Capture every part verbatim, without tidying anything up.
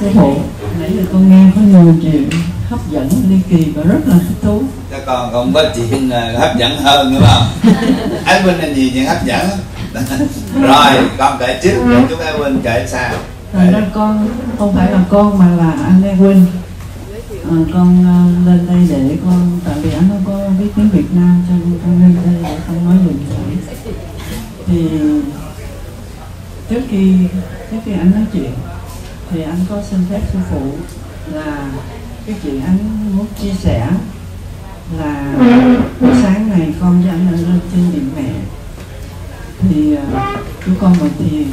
Sư phụ, nãy giờ con nghe có nhiều chuyện hấp dẫn, ly kỳ và rất là thích thú. Các con không có chuyện hấp dẫn hơn đúng không? Edwin là nhiều chuyện hấp dẫn. Rồi, con kể trước, rồi chúng Edwin kể sao? Thật ra con không phải là con mà là anh Edwin. À, con uh, lên đây để con, tại vì anh không có biết tiếng Việt Nam cho nên con lên đây để con nói chuyện thôi. Thì trước khi trước khi anh nói chuyện thì anh có xin phép sư phụ là cái chuyện anh muốn chia sẻ là buổi sáng này con với anh đã lên trên điện mẹ thì uh, chú con ngồi thiền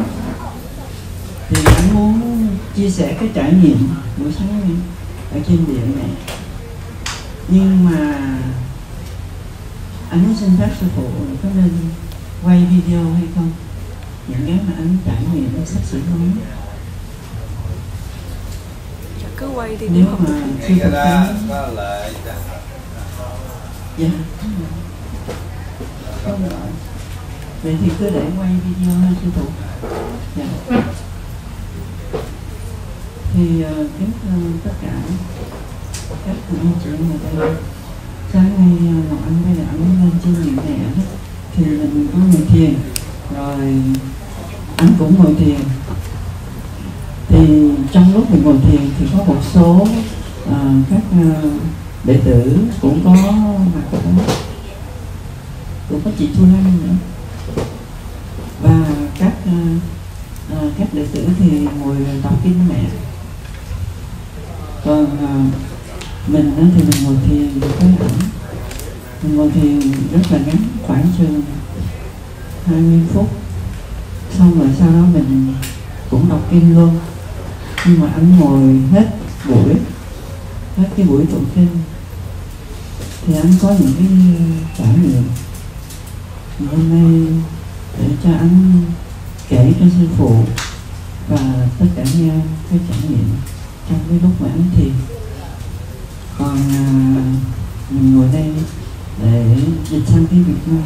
thì anh muốn chia sẻ cái trải nghiệm buổi sáng này ở trên điện này, nhưng mà anh muốn xin phép sư phụ có nên quay video hay không, những cái mà anh trải nghiệm nó sắp sửa nói. Cứ quay đi. Nếu mà sư phụ có lợi. Dạ không lợi. Vậy thì cứ để quay video ha sư phụ. Dạ. Thì uh, kính thưa tất cả các anh chị em ở đây, sáng nay uh, Ngọc Anh với lại anh lên trên điện mẹ thì mình có ngồi thiền, rồi anh cũng ngồi thiền. Thì trong lúc mình ngồi thiền thì có một số uh, các uh, đệ tử cũng có mặt ở đó, cũng có chị Thu Lan nữa, và các uh, uh, các đệ tử thì ngồi đọc kinh mẹ. Còn uh, mình uh, thì mình ngồi thiền với ảnh, mình ngồi thiền rất là ngắn, khoảng chừng hai mươi phút, xong rồi sau đó mình cũng đọc kinh luôn. Nhưng mà anh ngồi hết buổi, hết cái buổi tụng kinh thì anh có những cái trải nghiệm. Thì hôm nay để cho anh kể cho sư phụ và tất cả nghe cái trải nghiệm trong cái lúc mà anh thiền. Còn à, mình ngồi đây để dịch sang tiếng Việt Nam.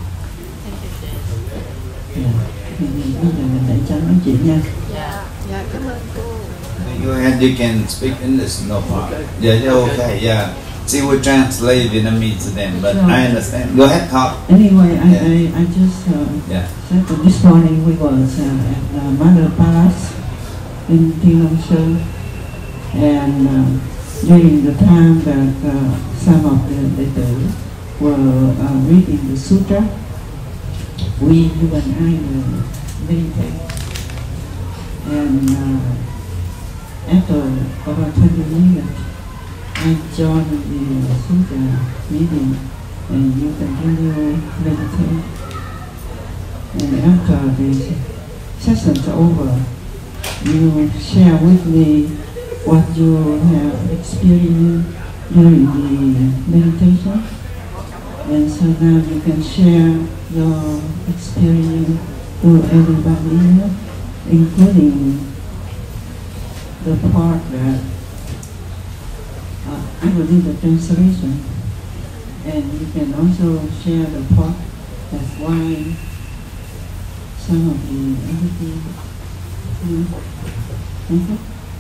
Dạ, thì bây giờ mình để cho nói chuyện nha. Dạ, dạ cảm ơn cô. Go ahead, you can speak English, no problem. Yeah, yeah, okay, yeah. She will translate Vietnamese to them, but Sure. I understand. Go ahead, talk. Anyway, I, Yeah. I, I just uh, Yeah. said that this morning we was uh, at the Mother Palace in Thiên Long Sơn, and uh, during the time that uh, some of the đệ tử were uh, reading the sutra, we, you and I were meditating, and uh, after about twenty minutes, I joined the sutra meeting, and you continue meditating. And after the sessions over, you share with me what you have experienced during the meditation. And so now you can share your experience to everybody here, including the part that uh, I will do the translation. And you can also share the part that's why some of the other things. Mm-hmm.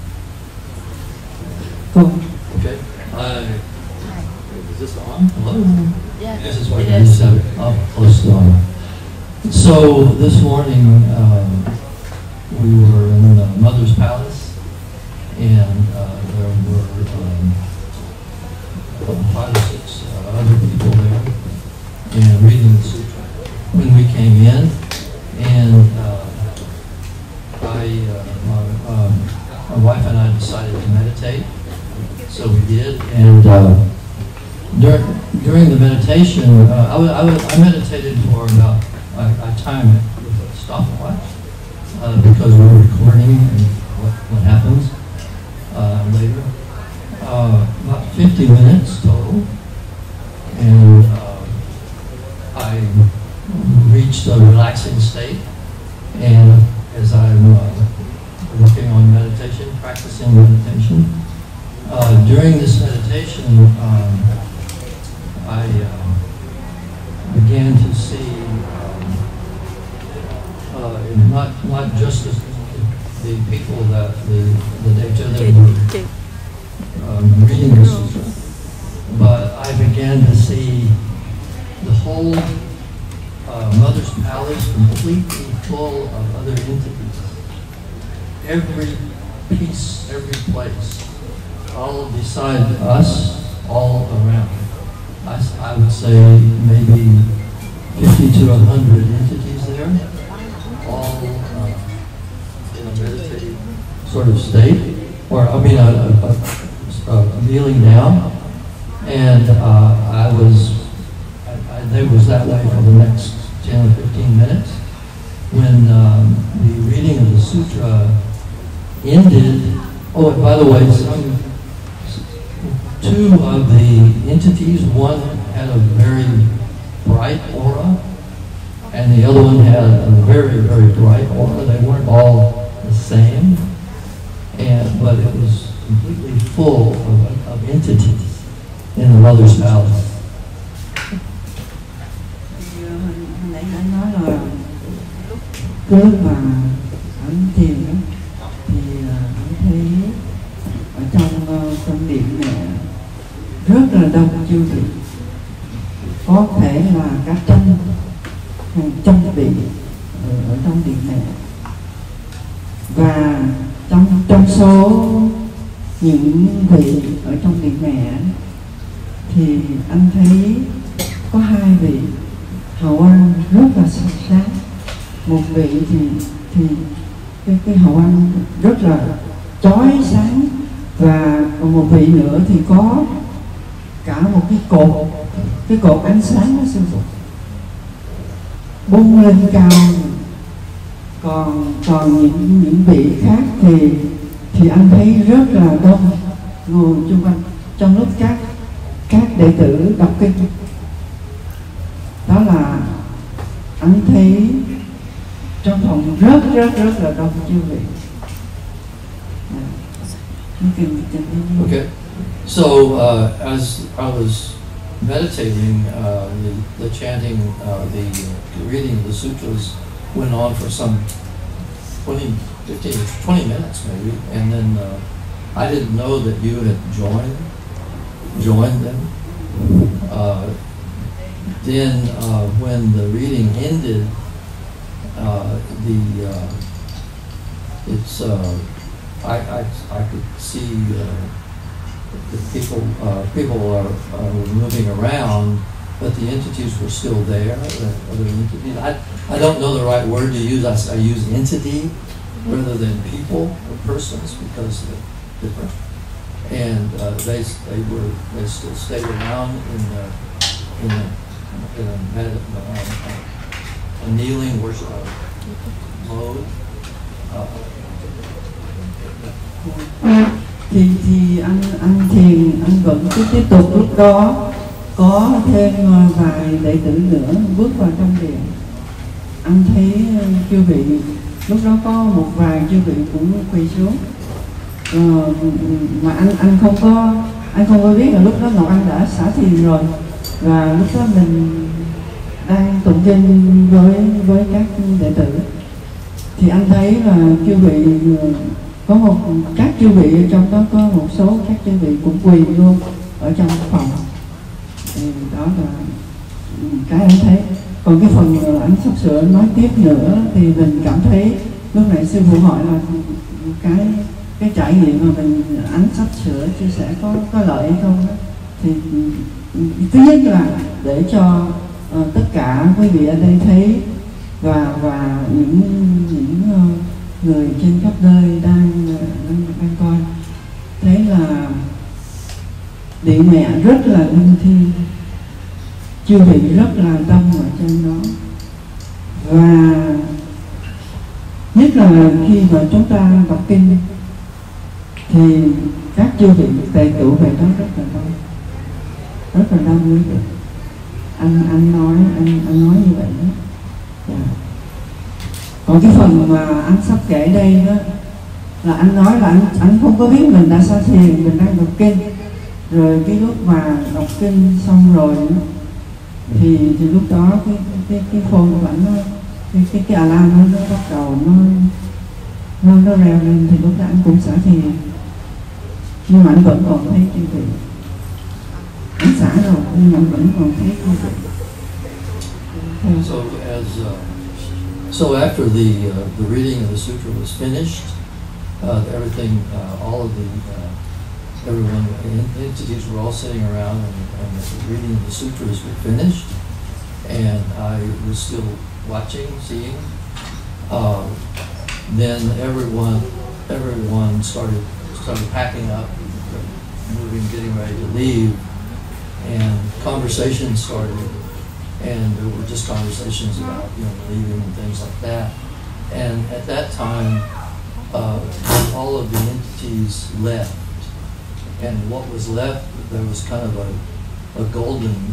Go. Okay. Uh, is this on? Hello? Yeah, This is what it it is. is. Oh, close to on. So this morning um, we were in the Mother's Palace, and uh, there were um, five or six uh, other people there, and reading the sutra. When we came in, and uh, I, uh, my, um, my wife and I decided to meditate, so we did, and uh, dur during the meditation, uh, I, I, I meditated for about, I, I timed it with a stopwatch, uh, because we were recording and what, what happens uh, later. Uh, about fifty minutes total, and uh, I reached a relaxing state, and as I'm uh, working on meditation, practicing meditation, uh, during this meditation, um, I uh, began to see um, uh, not not just the, the people that the the day two they were um, reading the sutra, but I began to see the whole uh, Mother's Palace completely full of other entities. Every piece, every place, all beside us, all around. I, I would say maybe fifty to a hundred entities there, all uh, in a meditative sort of state, or I mean a, a, a, a kneeling down, and uh, I was, I, I, it was that way for the next ten or fifteen minutes. When um, the reading of the sutra ended, oh, by the way, some, two of the entities, one had a very bright aura, and the other one had a very, very bright aura. They weren't all the same, and but it was completely full of, of entities in the Mother's Palace. Hồi nãy anh nói là cái lúc mà anh thiền đó, thì anh thấy ở trong trong điện mẹ rất là đông chư vị, có thể là cả trăm hàng trăm vị ở trong điện mẹ, và trong trong số những vị ở trong điện mẹ thì anh thấy có hai vị hào quang rất là sắc sáng. Một vị thì thì cái cái hào quang rất là chói sáng, và còn một vị nữa thì có cả một cái cột cái cột ánh sáng đó sư phụ, bung lên cao. Còn còn những những vị khác thì thì anh thấy rất là đông ngồi chung quanh trong lúc các các đệ tử đọc kinh. Đó là anh thấy trong phòng rất rất rất là đông chư vị. Okay, so uh, as I was meditating, uh, the, the chanting, uh, the, the reading of the sutras went on for some twenty, fifteen, twenty minutes maybe, and then uh, I didn't know that you had joined joined them. Uh, then uh, when the reading ended, uh, the uh, it's uh, I, I I could see uh, the people uh, people are, are moving around, but the entities were still there. The other entities. I I don't know the right word to use. I, I use entity rather than people or persons because they're different. And uh, they they were they still stayed around in the in the in a, med, uh, a kneeling worship mode. Uh, thì thì anh anh thiền anh vẫn cứ tiếp tục. Lúc đó có thêm vài đệ tử nữa bước vào trong điện. Anh thấy chư vị, lúc đó có một vài chư vị cũng quỳ xuống, ờ, mà anh anh không có anh không có biết là lúc đó Ngọc Anh đã xả thiền rồi, và lúc đó mình đang tụng kinh với với các đệ tử, thì anh thấy là chư vị có một các chư vị ở trong đó, có một số các chư vị cũng quỳ luôn ở trong phòng. Thì đó là cái anh thấy. Còn cái phần anh sắp sửa nói tiếp nữa thì mình cảm thấy lúc nãy sư phụ hỏi là cái cái trải nghiệm mà mình anh sắp sửa chia sẻ có có lợi hay không đó. Thì thứ nhất là để cho uh, tất cả quý vị ở đây thấy, và và những những uh, người trên khắp nơi đang, đang đang coi thấy là điện mẹ rất là linh thiêng, chư vị rất là đông ở trên đó, và nhất là khi mà chúng ta đọc kinh thì các chư vị tề tựu về đó rất là đông, rất là đông quý vị. Anh anh nói anh anh nói như vậy đó. Yeah. Còn cái phần mà anh sắp kể đây đó là anh nói là anh anh không có biết mình đã sa thiền, mình đang đọc kinh, rồi cái lúc mà đọc kinh xong rồi đó, thì thì lúc đó cái cái cái phone của anh nó cái cái cái alarm nó, nó bắt đầu nó Lông nó reo lên thì lúc đó anh cũng xả thiền, nhưng mà anh vẫn còn thấy chư vị. Anh xả rồi nhưng mà anh vẫn còn thấy chư vị. So as uh, so after the uh, the reading of the sutra was finished, uh, everything, uh, all of the uh, everyone, the entities were all sitting around, and, and the reading of the sutras were finished, and I was still watching, seeing. Uh, then everyone everyone started started packing up, moving, getting ready to leave, and conversations started. And there were just conversations about, you know, leaving and things like that. And at that time, uh, all of the entities left. And what was left, there was kind of a, a golden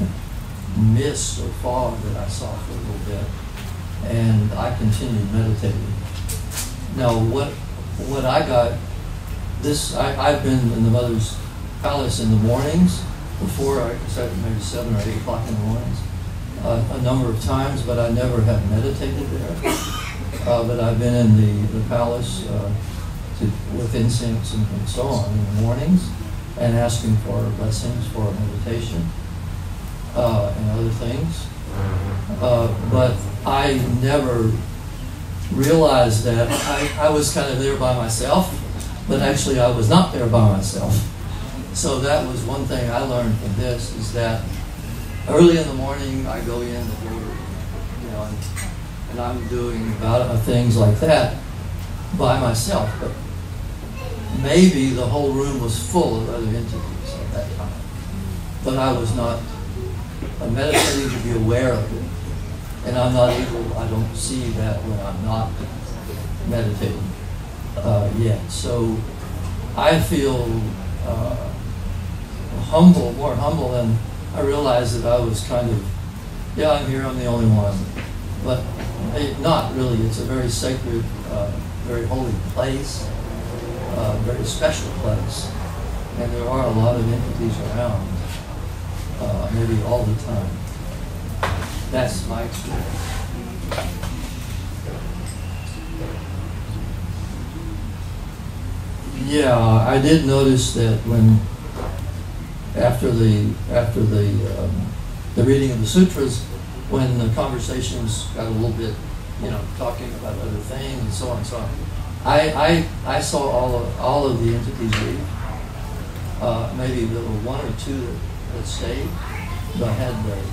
mist or fog that I saw for a little bit. And I continued meditating. Now, what what I got, this, I, I've been in the Mother's Palace in the mornings, before I started, maybe seven or eight o'clock in the mornings. Uh, a number of times, but I never have meditated there. Uh, but I've been in the, the palace uh, to, with incense and, and so on in the mornings, and asking for blessings for meditation uh, and other things. Uh, but I never realized that I, I was kind of there by myself, but actually I was not there by myself. So that was one thing I learned from this, is that early in the morning, I go in the door, you know, and, and I'm doing about uh, things like that by myself. But maybe the whole room was full of other entities at that time. But I was not uh, meditating to be aware of it. And I'm not able, I don't see that when I'm not meditating uh, yet. So I feel uh, humble, more humble than I realized that I was kind of, yeah, I'm here, I'm the only one. But hey, not really. It's a very sacred, uh, very holy place, uh, very special place. And there are a lot of entities around, uh, maybe all the time. That's my experience. Yeah, I did notice that when after the after the um, the reading of the sutras, when the conversations got a little bit, you know, talking about other things and so on and so on, I I, I saw all of all of the entities leave. Uh, maybe there were one or two that, that stayed, but I had the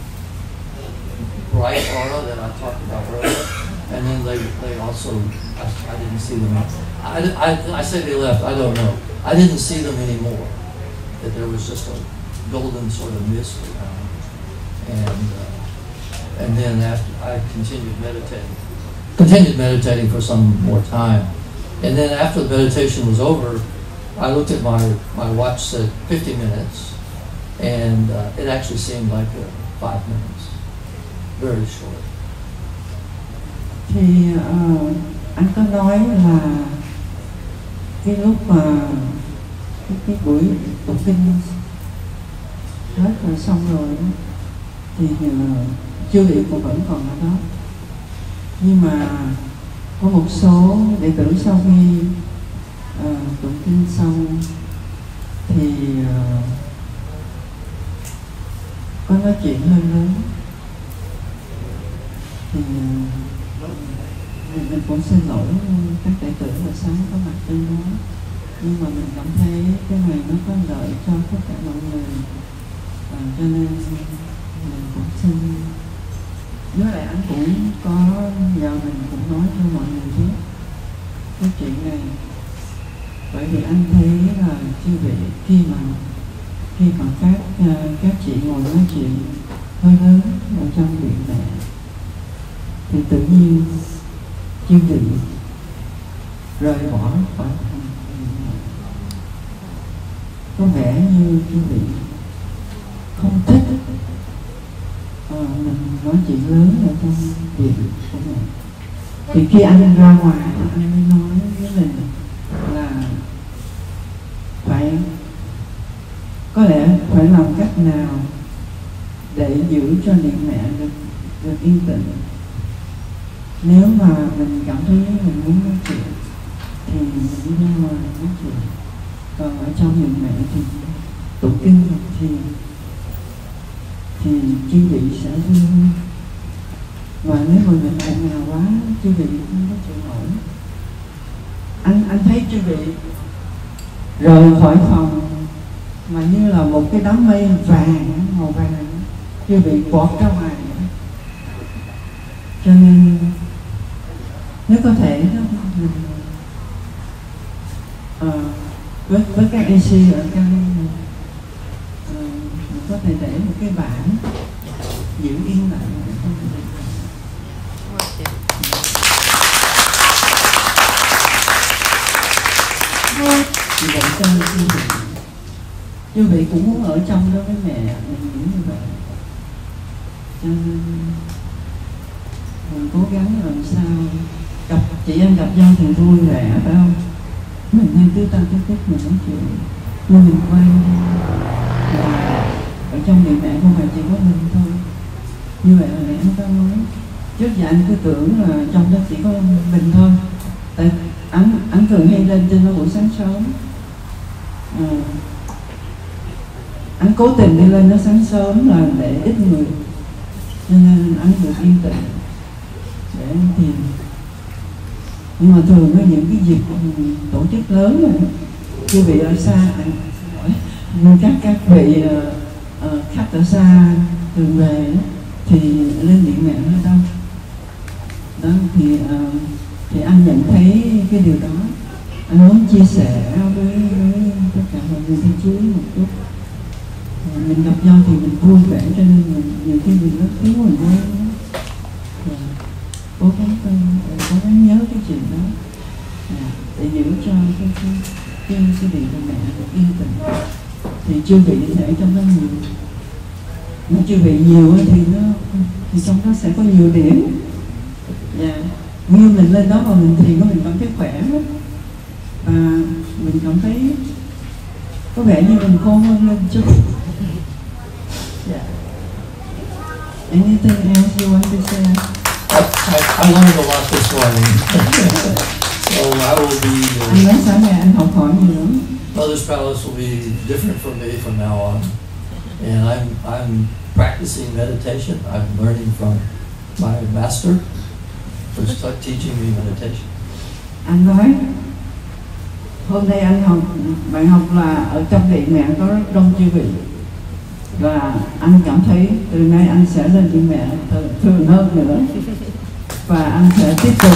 bright aura that I talked about earlier, and then they they also I, I didn't see them. I, I, I say they left. I don't know. I didn't see them anymore. That there was just a golden sort of mist around, and uh, and then after I continued meditating, continued meditating for some more time, and then after the meditation was over, I looked at my my watch, said fifty minutes, and uh, it actually seemed like uh, five minutes, very short. Thì uh, anh có nói là cái lúc mà cái, cái buổi tụng kinh hết rồi xong rồi thì uh, chư vị cũng vẫn còn ở đó, nhưng mà có một số đệ tử sau khi uh, tụng kinh xong thì uh, có nói chuyện hơi lớn, thì uh, mình cũng xin lỗi các đệ tử là sáng có mặt trên đó, nhưng mà mình cảm thấy cái này nó có lợi cho tất cả mọi người, à, cho nên mình cũng xin. Với lại anh cũng có nhờ mình cũng nói cho mọi người biết cái chuyện này, bởi vì anh thấy là chư vị khi mà khi mà các các chị ngồi nói chuyện hơi lớn ở trong viện này thì tự nhiên chư vị rời bỏ khỏi, có vẻ như chư vị không thích à, mình nói chuyện lớn ở trong viện của mình. Thì khi anh ra ngoài thì anh mới nói với mình là phải có lẽ phải làm cách nào để giữ cho điện mẹ được, được yên tĩnh. nếu mà mình cảm thấy mình muốn nói chuyện thì mình đi ra ngoài nói chuyện, còn ở trong miệng mẹ thì tụng kinh thì thì chư vị sẽ vui. Và nếu mà mình ồn ào quá, chư vị không có chịu nổi. Anh anh thấy chư vị rời khỏi phòng mà như là một cái đám mây vàng, màu vàng, chư vị bọt ra ngoài. Cho nên nếu có thể đó, mình, uh, với với các a xê ở trong uh, mình có thể để một cái bảng giữ yên lại. Thì để cho chư vị, chư vị cũng muốn ở trong đó với mẹ mình nghĩ như vậy. Cho nên mình cố gắng làm sao gặp chị em gặp nhau thì vui vẻ, phải không? Mình nên tứ ta tứ tích mình nói chuyện, nhưng mình quay là ở trong miệng mẹ không phải chỉ có mình thôi. Như vậy là lẽ anh ta nói. Trước giờ anh cứ tưởng là trong đó chỉ có mình thôi. Tại anh anh thường hay lên trên buổi sáng sớm. À, anh cố tình đi lên nó sáng sớm là để ít người, cho nên anh được yên tĩnh để anh tìm. Nhưng mà thường có những cái dịp tổ chức lớn rồi, quý vị ở xa, anh xin lỗi, nhưng các các vị uh, uh, khách ở xa thường về thì lên điện mẹ hơi đông. Đó thì uh, thì anh nhận thấy cái điều đó, anh muốn chia sẻ với, với tất cả mọi người bên dưới một chút. Mình gặp nhau thì mình vui vẻ, cho nên mình nhiều khi mình rất thiếu mình vui. Cố gắng cố gắng nhớ cái chuyện đó à, để giữ cho cái cái cái cái điện của mẹ được yên tĩnh. Thì chưa vị thể trong đó nhiều, mà chưa vị nhiều thì nó thì trong đó sẽ có nhiều điểm. Dạ, như mình lên đó mà mình thiền của mình cảm thấy khỏe lắm, và mình cảm thấy có vẻ như mình khôn hơn lên chút. Yeah. Anything else you want to say? I, I learned a lot this morning. So I will be. Anh nói sáng nay anh học hỏi nhiều lắm. Mother's Palace will be different from me from now on, and I'm I'm practicing meditation. I'm learning from my master, who's teaching me meditation. Anh nói hôm nay anh học, bạn học là ở trong điện mẹ có rất đông chư vị, và anh cảm thấy từ nay anh sẽ lên điện mẹ thường hơn nữa, và anh sẽ tiếp tục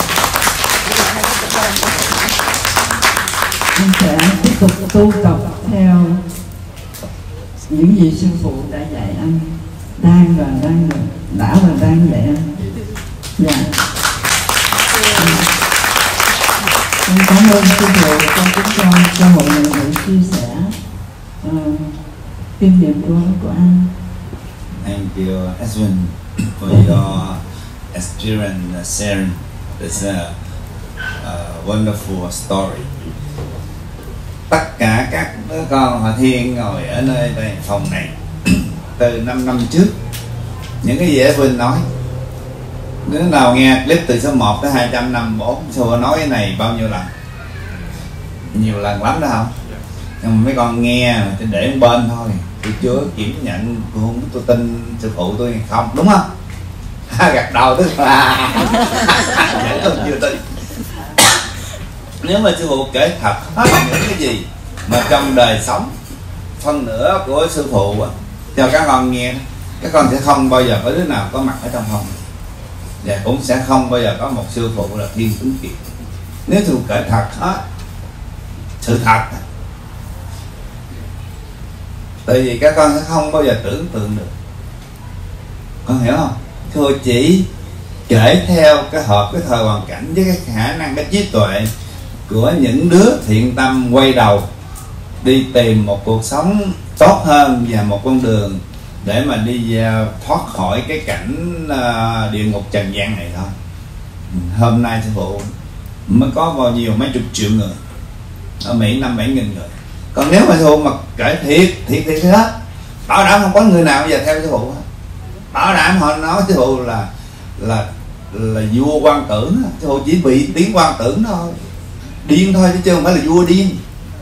anh sẽ tiếp tục tu tập theo những gì sư phụ đã dạy anh, đang và đang đã và đang dạy anh. Dạ. Em cảm ơn sư phụ con kính cho cho mọi người được chia sẻ uh, kinh nghiệm của của anh. Thank you, Edwin, for your experience uh, sharing this uh, uh, wonderful story. Tất cả các đứa con Hòa Thiên ngồi ở nơi đây phòng này từ năm năm trước, những cái gì Edwin nói, đứa nào nghe clip từ số một tới hai trăm năm mươi bốn, sư nói cái này bao nhiêu lần, nhiều lần lắm đó không? Nhưng mà mấy con nghe mà chỉ để bên thôi, tôi chưa kiểm nhận, tôi không, tôi tin sư phụ tôi không, đúng không? Gật đầu tức là vẫn còn chưa tin. Nếu mà sư phụ kể thật hết những cái gì mà trong đời sống phân nửa của sư phụ cho các con nghe, các con sẽ không bao giờ có đứa nào có mặt ở trong phòng, và cũng sẽ không bao giờ có một sư phụ là Thiên Tuấn Kiệt. Nếu sư phụ kể thật hết sự thật, tại vì các con sẽ không bao giờ tưởng tượng được, con hiểu không? Sư phụ chỉ kể theo cái hợp cái thời hoàn cảnh với cái khả năng, cái trí tuệ của những đứa thiện tâm quay đầu đi tìm một cuộc sống tốt hơn và một con đường để mà đi uh, thoát khỏi cái cảnh uh, địa ngục trần gian này thôi. Hôm nay sư phụ mới có bao nhiêu mấy chục triệu người ở Mỹ, năm bảy nghìn người. Còn nếu mà sư phụ mà kể thiệt thiệt thiệt hết, bảo đảm không có người nào bây giờ theo sư phụ, bảo đảm họ nói sư phụ là là là vua quan tưởng, sư phụ chỉ bị tiếng quan tưởng thôi, điên thôi, chứ không phải là vua điên.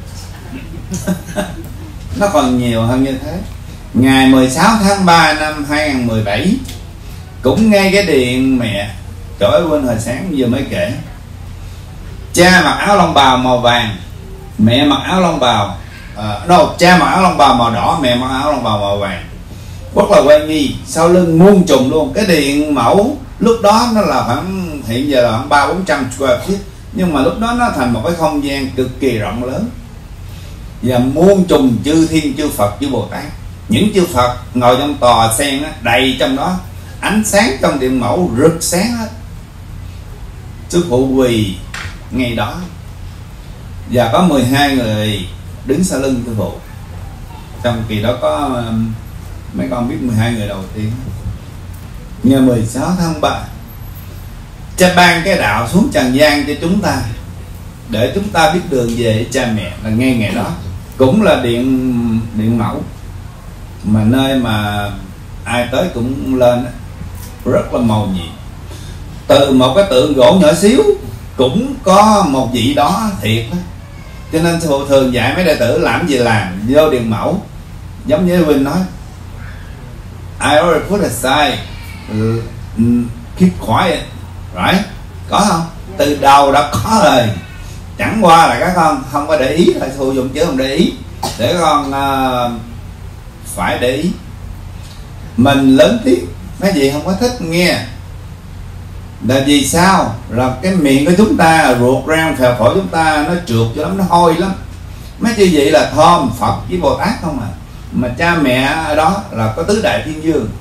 Nó còn nhiều hơn như thế. Ngày mười sáu tháng ba năm hai nghìn không trăm mười bảy, cũng ngay cái điện mẹ, trời ơi quên hồi sáng vừa mới kể, cha mặc áo long bào màu vàng, mẹ mặc áo long bào à, đâu cha mặc áo long bào màu đỏ, mẹ mặc áo long bào màu vàng, rất là quay nghi, sau lưng muôn trùng luôn. Cái điện mẫu lúc đó nó là khoảng, hiện giờ là khoảng ba bốn trăm square feet, nhưng mà lúc đó nó thành một cái không gian cực kỳ rộng lớn, và muôn trùng chư thiên chư Phật chư Bồ Tát. Những chư Phật ngồi trong tòa sen á, đầy trong đó, ánh sáng trong điện mẫu rực sáng hết. Sư phụ quỳ ngày đó, và có mười hai người đứng sau lưng sư phụ. Trong kỳ đó có mấy con biết mười hai người đầu tiên. Ngày mười sáu tháng ba, cha ban cái đạo xuống trần gian cho chúng ta, để chúng ta biết đường về cha mẹ, là ngay ngày đó. Cũng là điện điện mẫu, mà nơi mà ai tới cũng lên đó, rất là màu nhiệm. Từ một cái tượng gỗ nhỏ xíu cũng có một vị đó thiệt đó. Cho nên sư phụ thường dạy mấy đệ tử làm gì làm, vô điện mẫu, giống như Vinh nói, I already put aside, keep quiet, right? Có không? Từ đầu đã có rồi, chẳng qua là các con không có để ý thôi, sư phụ dùng chứ không để ý, để con uh, phải để ý. Mình lớn tiếng, mấy gì không có thích nghe. Là vì sao? Là cái miệng của chúng ta, ruột rang phèo phổi chúng ta nó trượt cho lắm, nó hôi lắm. Mấy như vậy là thơm Phật với Bồ Tát không à. Mà cha mẹ ở đó là có tứ đại thiên dương,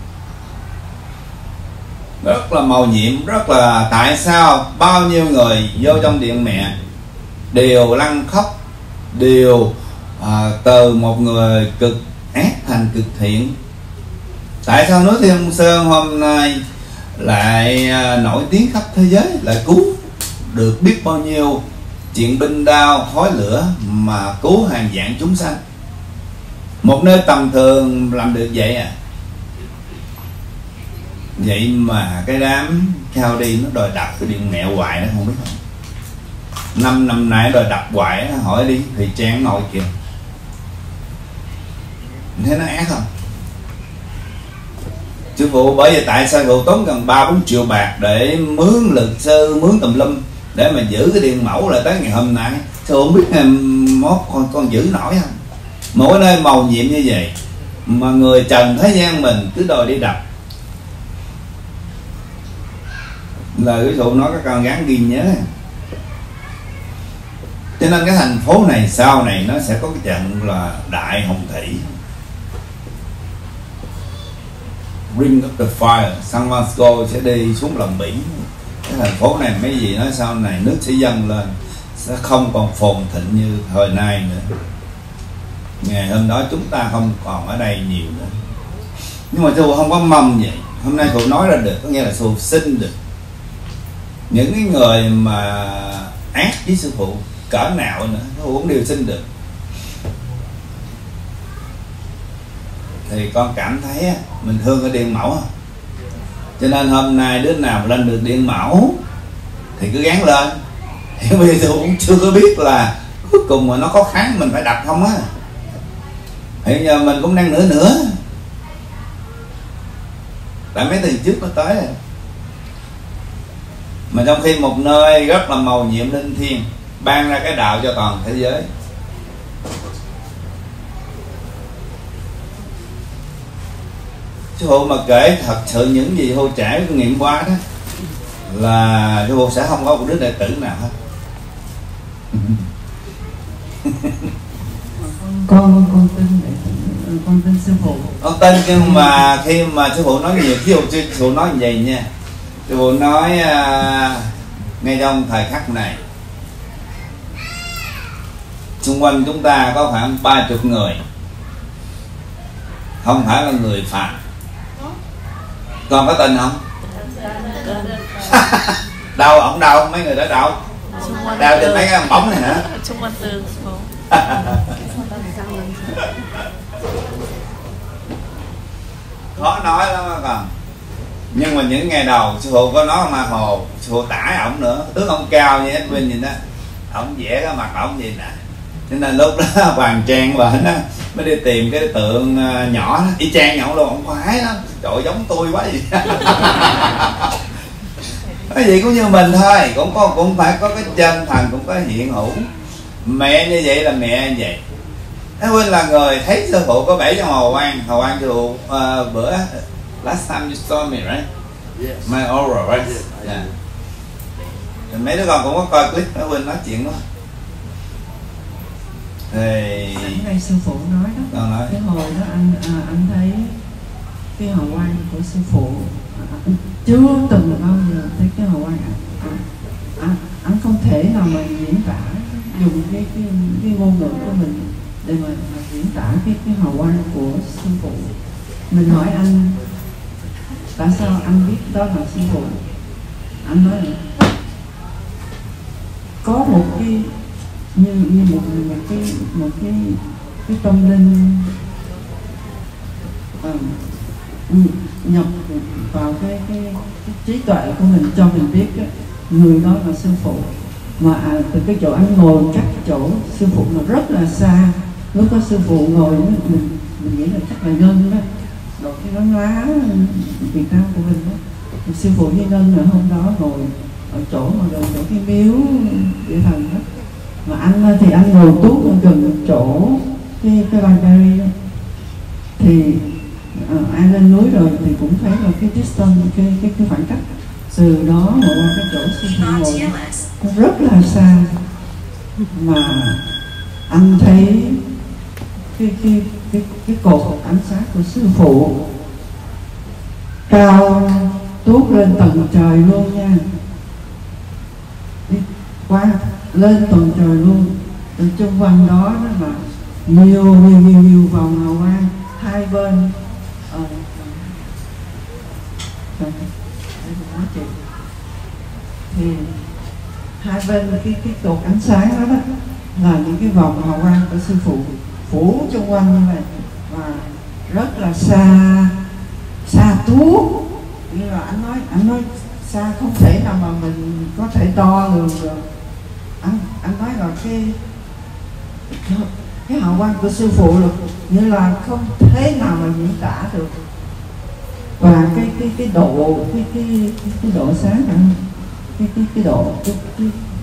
rất là màu nhiệm. Rất là, tại sao bao nhiêu người vô trong điện mẹ đều lăn khóc, đều à, từ một người cực ác thành cực thiện. Tại sao núi Thiên Sơn hôm nay lại nổi tiếng khắp thế giới, lại cứu được biết bao nhiêu chuyện binh đao khói lửa mà cứu hàng vạn chúng sanh? Một nơi tầm thường làm được vậy à? Vậy mà cái đám cao đi nó đòi đập cái điện mẹ hoài, nó không biết không. Năm năm nay đòi đập hoài, hỏi đi thì Trang nội kìa, thế nó ác không? Sư phụ bởi vì tại sao sư phụ tốn gần ba bốn triệu bạc để mướn luật sư, mướn tùm lum để mà giữ cái điện mẫu lại tới ngày hôm nay. Sư phụ không biết ngày mốt con con giữ nổi không? Mỗi nơi màu nhiệm như vậy mà người trần thế gian mình cứ đòi đi đập. Lời quý phụ nói các con gắng ghi nhớ. Cho nên cái thành phố này sau này nó sẽ có cái trận là Đại Hồng Thủy, Ring of the Fire. San Francisco sẽ đi xuống lòng biển. Cái thành phố này mấy gì nói sau này nước sẽ dâng lên, sẽ không còn phồn thịnh như thời nay nữa. Ngày hôm đó chúng ta không còn ở đây nhiều nữa. Nhưng mà sư phụ không có mong vậy. Hôm nay sư phụ nói ra được, có nghĩa là sư phụ xin được. Những cái người mà ác với sư phụ cỡ nào nữa, sư phụ cũng đều xin được. Thì con cảm thấy mình thương cái điện mẫu. Cho nên hôm nay đứa nào lên được điện mẫu thì cứ gắng lên. Thì bây giờ cũng chưa có biết là cuối cùng mà nó có kháng mình phải đập không á. Hiện giờ mình cũng đang nửa nửa, tại mấy tuần trước nó tới rồi. Mà trong khi một nơi rất là màu nhiệm linh thiêng ban ra cái đạo cho toàn thế giới. Sư phụ mà kể thật sự những gì hô trải kinh nghiệm qua đó là sư phụ sẽ không có một đứa đệ tử nào hết. con con tin con tin sư phụ. Con tin, nhưng mà khi mà sư phụ nói nhiều, ví dụ sư phụ nói như vậy nha, sư phụ nói uh, ngay trong thời khắc này xung quanh chúng ta có khoảng ba chục người không phải là người phạm. Con có tin không? Đâu ổng đâu, mấy người đó đâu? Đeo trên mấy cái bóng này hả? Xung quanh tường. Khó nói lắm mà còn. Nhưng mà những ngày đầu sư phụ có nói Ma Hồ, sư phụ tả ổng nữa, tướng ông cao như Edwin vậy đó, ổng vẽ cái mặt ổng gì nè, nên là lúc đó Hoàng Trang và nó mới đi tìm cái tượng nhỏ đó, y chang nhỏ luôn, ông khoái lắm, trời giống tôi quá gì. Cái gì cũng như mình thôi, cũng có cũng phải có cái chân thành, cũng có hiện hữu. Mẹ như vậy là mẹ như vậy. Edwin là người thấy sư phụ có bảy trong Hồ Quang, Hồ Quang sư phụ uh, bữa last time you saw me, right? Yes. My oral, right? Yes, I Yeah. do. Mấy đứa con cũng có coi clip ở Quỳnh nói chuyện đó. Thì Sẵn đây sư phụ nói đó, con nói cái hồi đó anh à, anh thấy cái hào quang của sư phụ, anh chưa từng bao giờ thấy cái hào quang. Anh, anh, anh không thể nào mà diễn tả, dùng cái cái, cái ngôn ngữ của mình để mà, mà diễn tả cái cái hào quang của sư phụ. Mình hỏi anh tại sao anh biết đó là sư phụ, anh nói là có một cái như như một một cái một cái cái tâm linh uh, nhập vào cái, cái cái trí tuệ của mình, cho mình biết đó, người đó là sư phụ. Mà à, từ cái chỗ anh ngồi cách chỗ sư phụ nó rất là xa, lúc có sư phụ ngồi đó, mình mình nghĩ là chắc là Ngân đó, rồi cái nón lá Việt Nam của mình đó, sư phụ với Ngân ở hôm đó ngồi ở chỗ mà gần chỗ cái miếu địa thần đó. Mà anh thì anh ngồi tuốt ở gần chỗ cái cái library đó. Thì uh, ai lên núi rồi thì cũng thấy là cái distance, cái cái cái khoảng cách từ đó mà qua cái chỗ sư phụ ngồi nó rất là xa. Mà anh thấy cái cái cái cái cột ánh sáng của sư phụ cao tuốt lên tầng trời luôn nha, đi qua lên tầng trời luôn. Từ chung quanh đó nó là nhiều nhiều nhiều nhiều vòng hào quang hai bên. Ờ, thì hai bên cái cái cột ánh sáng đó, đó là những cái vòng hào quang của sư phụ phủ chung quanh như vậy, và rất là xa, xa tuốt. Như là anh nói, anh nói xa không thể nào mà mình có thể đo lường được. Anh anh nói là cái cái hào quang của sư phụ là như là không thể nào mà diễn tả được. Và cái cái cái độ cái cái cái, cái độ sáng này, cái cái cái độ cái cái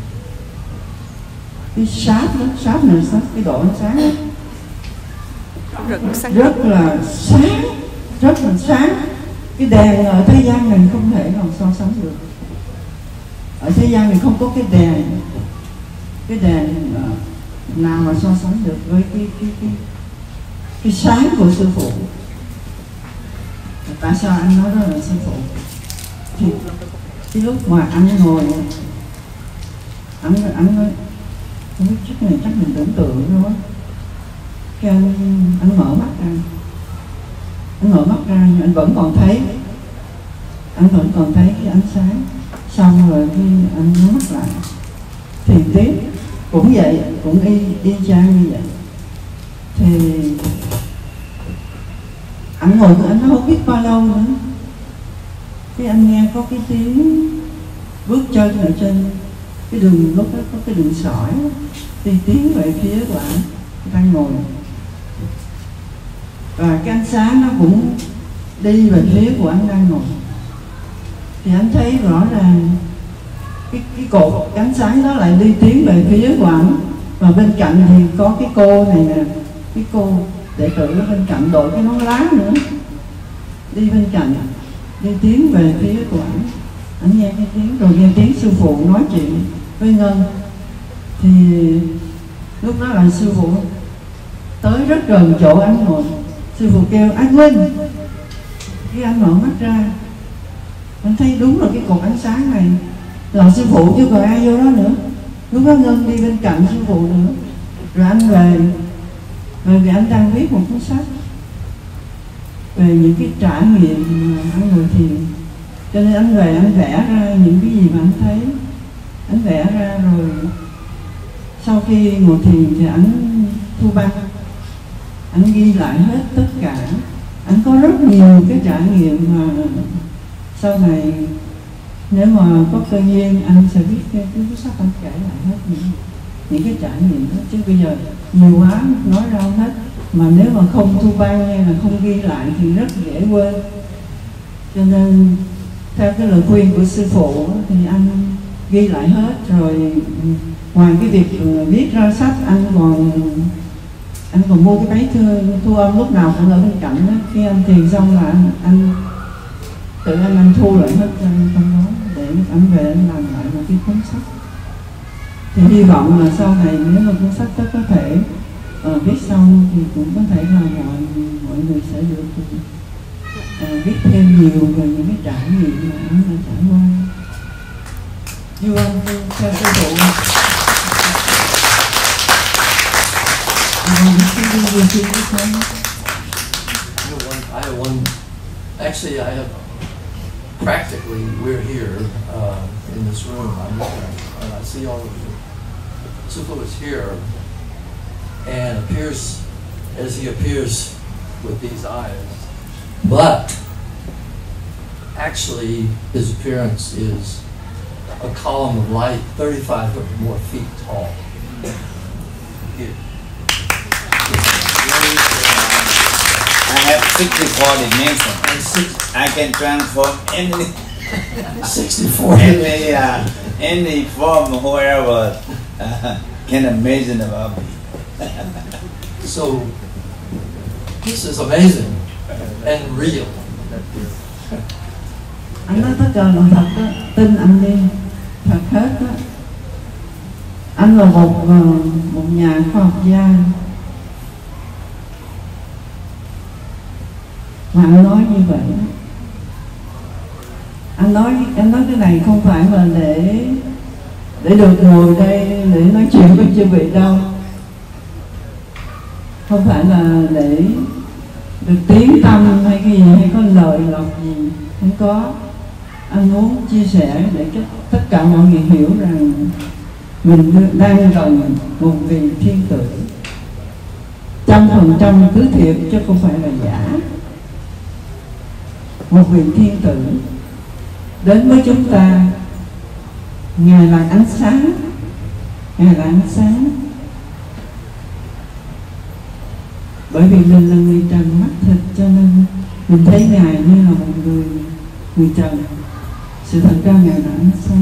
cái sáp nó sáp này sáp cái độ ánh sáng ấy, Rất sáng. rất là sáng, rất là sáng. Cái đèn ở thế gian mình không thể nào so sánh được. Ở thế gian mình không có cái đèn cái đèn nào mà so sánh được với cái cái cái cái sáng của sư phụ. Tại sao anh nói đó là sư phụ? Thì cái lúc mà anh ngồi, anh anh nói không biết chắc này chắc mình tưởng tượng thôi. Cái anh anh mở mắt ra, anh mở mắt ra nhưng anh vẫn còn thấy, anh vẫn còn thấy cái ánh sáng. Xong rồi khi anh nhắm mắt lại thì tiếp cũng vậy, cũng y y chang như vậy. Thì anh ngồi anh không biết bao lâu nữa, cái anh nghe có cái tiếng bước chân ở trên cái đường, lúc đó có cái đường sỏi đi tiến về phía của anh đang ngồi, và cái ánh sáng nó cũng đi về phía của anh đang ngồi. Thì anh thấy rõ ràng cái cái cột ánh sáng đó lại đi tiến về phía của anh, và bên cạnh thì có cái cô này nè, cái cô đệ tử bên cạnh đội cái nón lá nữa đi bên cạnh, đi tiến về phía của anh. Anh nghe cái tiếng, rồi nghe tiếng sư phụ nói chuyện với Ngân. Thì lúc đó là sư phụ tới rất gần chỗ anh ngồi. Sư phụ kêu anh Linh. Cái anh mở mắt ra, anh thấy đúng là cái cột ánh sáng này là sư phụ chứ còn ai vô đó nữa. Lúc đó Ngân đi bên cạnh sư phụ nữa. Rồi anh về, rồi vì anh đang viết một cuốn sách về những cái trải nghiệm mà anh ngồi thiền, cho nên anh về anh vẽ ra những cái gì mà anh thấy. Anh vẽ ra rồi sau khi ngồi thiền thì anh thu băng, anh ghi lại hết tất cả. Anh có rất nhiều cái trải nghiệm mà sau này nếu mà có cơ duyên anh sẽ viết cái cuốn sách, anh kể lại hết những những cái trải nghiệm đó, chứ bây giờ nhiều quá nói ra không hết, mà nếu mà không thu băng hay là không ghi lại thì rất dễ quên. Cho nên theo cái lời khuyên của sư phụ thì anh ghi lại hết rồi. Ngoài cái việc viết ra sách, anh còn anh còn mua cái máy thu, thu âm lúc nào cũng ở bên cạnh đó. Khi anh thiền xong là anh, anh tự anh anh thu lại hết trong trong đó để anh về anh làm lại một cái cuốn sách. Thì hy vọng là sau này nếu mà cuốn sách đó có thể uh, viết xong thì cũng có thể là mọi mọi người sẽ được uh, viết thêm nhiều về những cái trải nghiệm mà anh đã trải qua. You want to tell people? I have one. Actually, I have. Practically, we're here uh, in this room. I'm looking, and I see all of you. Sufu is here and appears as he appears with these eyes, but actually, his appearance is a column of light, thirty-five or more feet tall. Here. I have sixty-four dimensions. I can transform any sixty-four any uh, any form whoever uh, can imagine about me. So this is amazing and real. Anh nói tất cả là thật đó, tin anh đi, thật hết đó. Anh là một một nhà khoa học gia. Mà anh nói như vậy, anh nói anh nói cái này không phải là để để được ngồi đây để nói chuyện với chư vị đâu, không phải là để được tiếng tâm hay cái gì hay có lời lộc gì, không có. Anh muốn chia sẻ để cho tất cả mọi người hiểu rằng mình đang gần một vị thiên tử, trăm phần trăm cứ thiệt chứ không phải là giả. Một vị thiên tử đến với chúng ta, Ngài là ánh sáng, Ngài là ánh sáng. Bởi vì mình là người trần mắt thịt cho nên mình thấy Ngài như là một người người trần. Sự thật ra Ngài là ánh sáng.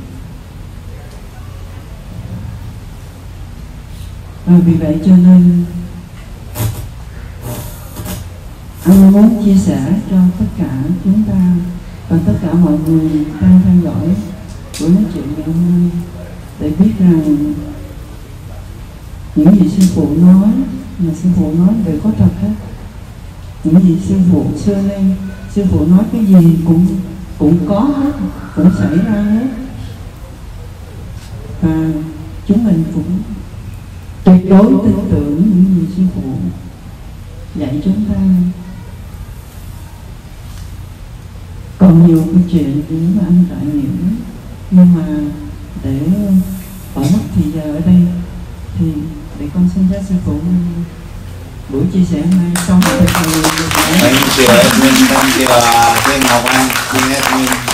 Và vì vậy cho nên anh muốn chia sẻ cho tất cả chúng ta và tất cả mọi người đang theo dõi buổi nói chuyện ngày hôm nay để biết rằng những gì sư phụ nói mà sư phụ nói đều có thật hết. Những gì sư phụ xưa nay sư phụ nói cái gì cũng cũng có hết, cũng xảy ra hết. Và chúng mình cũng tuyệt đối tin tưởng những gì sư phụ dạy chúng ta. Còn nhiều câu chuyện những mà anh trải nghiệm, nhưng mà để bỏ mất thì giờ ở đây thì để con xin phép sư phụ buổi chia sẻ hôm nay xong rồi. Thank you, Edwin. Thank you, uh, Thiên Ngọc Anh, Thiên Edwin.